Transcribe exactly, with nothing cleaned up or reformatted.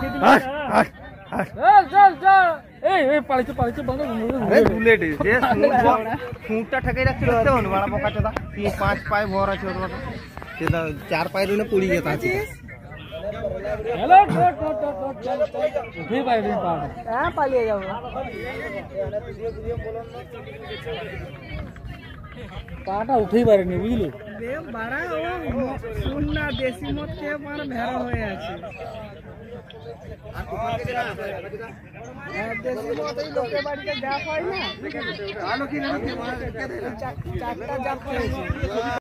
पांच पाय भर আছে चार पाय রইলে পড়ি যেত আছে हेलो टोट टोट टोट चल उठे पाए नहीं पा हां पालिए जाओ पाटा उठे पारे नहीं बुझलो दे बारा ओ सुन ना देसी मत के मार भेरा होय আছে আর তোমাকে না দেশি মত এই লোকে বাড়িতে যা হয় না আলো কি না চারটা জাপ খেয়েছে